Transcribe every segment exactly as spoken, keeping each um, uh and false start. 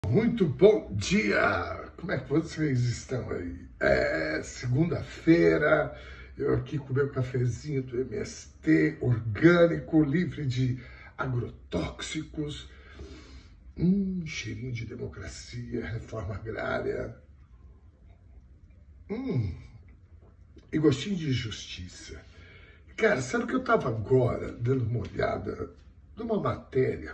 Muito bom dia! Como é que vocês estão aí? É segunda-feira, eu aqui com o meu cafezinho do M S T, orgânico, livre de agrotóxicos, hum, cheirinho de democracia, reforma agrária, hum, e gostinho de justiça. Cara, sabe que eu estava agora dando uma olhada numa matéria?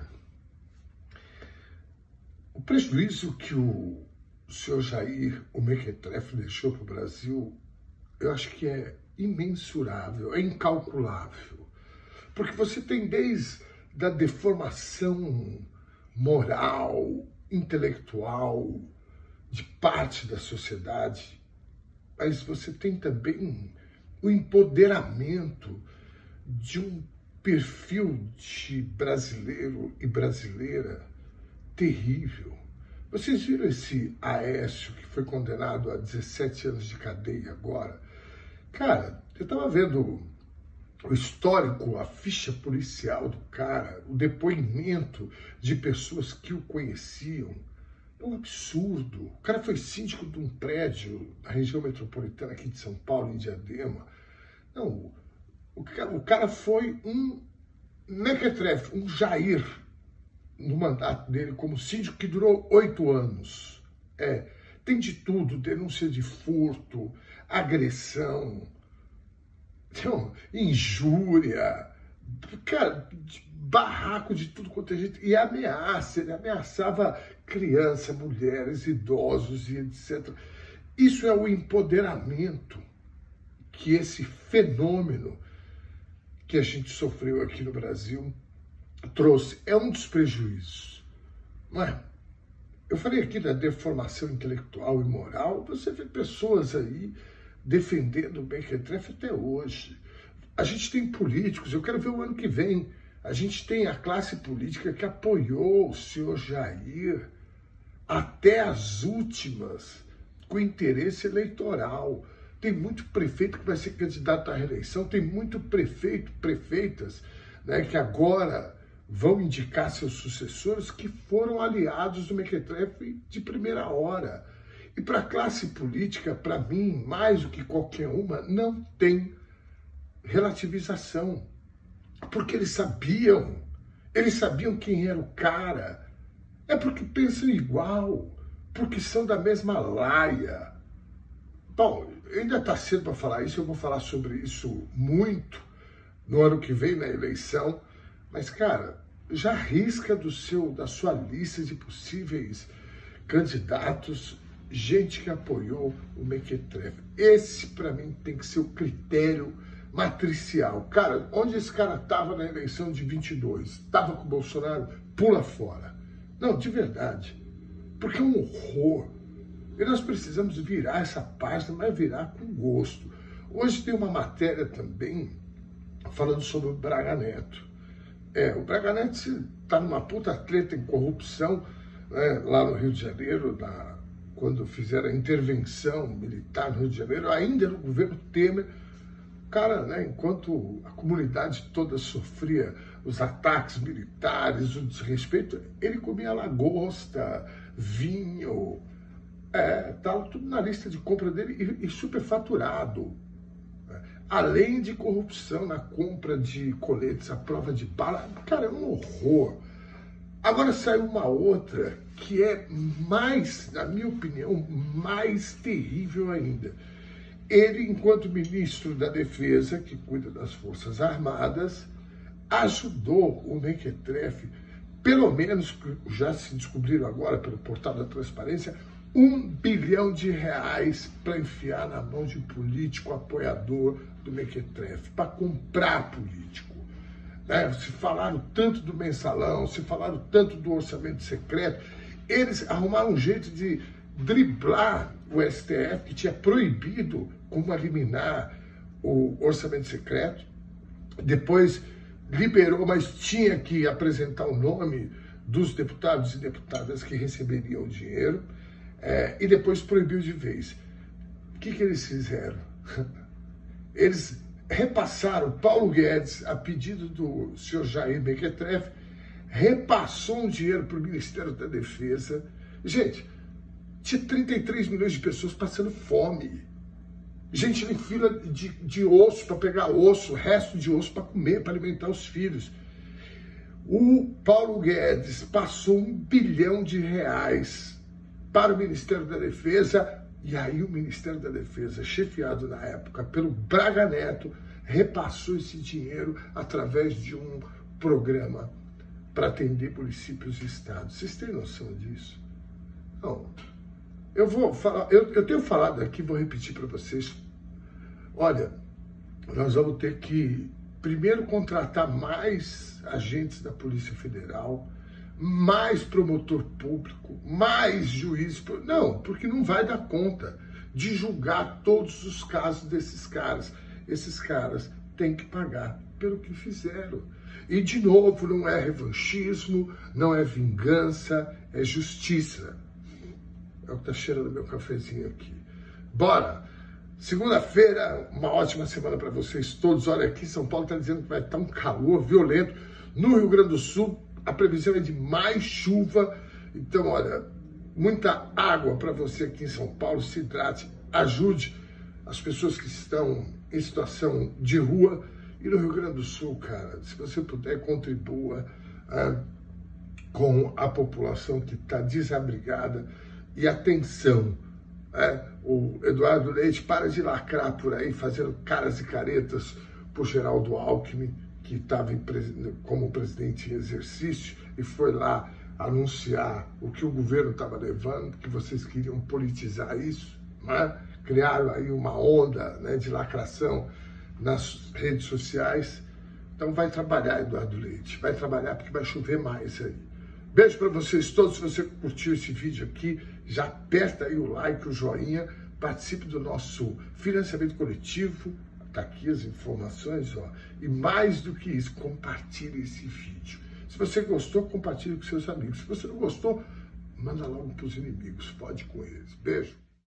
O prejuízo que o senhor Jair, o Mequetrefe, deixou para o Brasil, eu acho que é imensurável, é incalculável. Porque você tem desde a deformação moral, intelectual, de parte da sociedade, mas você tem também o empoderamento de um perfil de brasileiro e brasileira terrível. Vocês viram esse Aécio que foi condenado a dezessete anos de cadeia agora? Cara, eu tava vendo o histórico, a ficha policial do cara, o depoimento de pessoas que o conheciam. É um absurdo. O cara foi síndico de um prédio na região metropolitana aqui de São Paulo, em Diadema. Não, o cara, o cara foi um Mequetrefe, um Jair, no mandato dele como síndico, que durou oito anos. É, tem de tudo, denúncia de furto, agressão, então, injúria, cara, de barraco de tudo quanto é gente, e ameaça, ele ameaçava crianças, mulheres, idosos e etcétera. Isso é o empoderamento que esse fenômeno que a gente sofreu aqui no Brasil trouxe. É um dos prejuízos. Não é? Eu falei aqui da deformação intelectual e moral. Você vê pessoas aí defendendo o Mequetrefe até hoje. A gente tem políticos, eu quero ver o ano que vem, a gente tem a classe política que apoiou o senhor Jair até as últimas, com interesse eleitoral. Tem muito prefeito que vai ser candidato à reeleição, tem muito prefeito, prefeitas, né, que agora vão indicar seus sucessores, que foram aliados do Mequetrefe de primeira hora. E para a classe política, para mim, mais do que qualquer uma, não tem relativização. Porque eles sabiam, eles sabiam quem era o cara. É porque pensam igual, porque são da mesma laia. Bom, ainda está cedo para falar isso, eu vou falar sobre isso muito no ano que vem, na eleição. Mas, cara, já risca do seu, da sua lista de possíveis candidatos gente que apoiou o Mequetrefe. Esse, para mim, tem que ser o critério matricial. Cara, onde esse cara estava na eleição de vinte e dois? Estava com o Bolsonaro? Pula fora. Não, de verdade. Porque é um horror. E nós precisamos virar essa página, mas virar com gosto. Hoje tem uma matéria também falando sobre o Braga Neto. É, o Braga Neto está numa puta treta em corrupção, né, lá no Rio de Janeiro, na, quando fizeram a intervenção militar no Rio de Janeiro, ainda no governo Temer. Cara, né, enquanto a comunidade toda sofria os ataques militares, o desrespeito, ele comia lagosta, vinho, estava é, tudo na lista de compra dele e, e superfaturado. Além de corrupção na compra de coletes à prova de bala. Cara, é um horror. Agora saiu uma outra que é mais, na minha opinião, mais terrível ainda. Ele, enquanto ministro da Defesa, que cuida das Forças Armadas, ajudou o Mequetrefe, pelo menos, já se descobriram agora pelo portal da Transparência, um bilhão de reais para enfiar na mão de um político apoiador do Mequetrefe, para comprar político. Né? Se falaram tanto do mensalão, se falaram tanto do orçamento secreto, eles arrumaram um jeito de driblar o S T F, que tinha proibido como eliminar o orçamento secreto, depois liberou, mas tinha que apresentar o nome dos deputados e deputadas que receberiam o dinheiro, é, e depois proibiu de vez. O que, que eles fizeram? Eles repassaram, Paulo Guedes, a pedido do senhor Jair Mequetrefe, repassou um dinheiro para o Ministério da Defesa Gente, tinha trinta e três milhões de pessoas passando fome. Gente em fila de, de osso para pegar osso, resto de osso para comer, para alimentar os filhos. O Paulo Guedes passou um bilhão de reais para o Ministério da Defesa, e aí o Ministério da Defesa, chefiado na época pelo Braga Neto, repassou esse dinheiro através de um programa para atender municípios e estados. Vocês têm noção disso? Não. Eu vou falar, eu, eu tenho falado aqui, vou repetir para vocês. Olha, nós vamos ter que primeiro contratar mais agentes da Polícia Federal, mais promotor público, mais juiz. Não, porque não vai dar conta de julgar todos os casos desses caras. Esses caras têm que pagar pelo que fizeram. E, de novo, não é revanchismo, não é vingança, é justiça. É o que está cheirando meu cafezinho aqui. Bora! Segunda-feira, uma ótima semana para vocês todos. Olha, aqui São Paulo está dizendo que vai estar um calor violento. No Rio Grande do Sul, a previsão é de mais chuva. Então, olha, muita água para você aqui em São Paulo. Se hidrate, ajude as pessoas que estão em situação de rua. E no Rio Grande do Sul, cara, se você puder, contribua ah, com a população que está desabrigada. E atenção, é, o Eduardo Leite para de lacrar por aí, fazendo caras e caretas por Geraldo Alckmin, que estava como presidente em exercício e foi lá anunciar o que o governo estava levando, que vocês queriam politizar isso, né? Criaram aí uma onda, né, de lacração nas redes sociais. Então vai trabalhar, Eduardo Leite, vai trabalhar porque vai chover mais aí. Beijo para vocês todos. Se você curtiu esse vídeo aqui, já aperta aí o like, o joinha, participe do nosso financiamento coletivo, tá aqui as informações, ó. E mais do que isso, compartilhe esse vídeo. Se você gostou, compartilhe com seus amigos. Se você não gostou, manda logo para os inimigos, pode com eles. Beijo.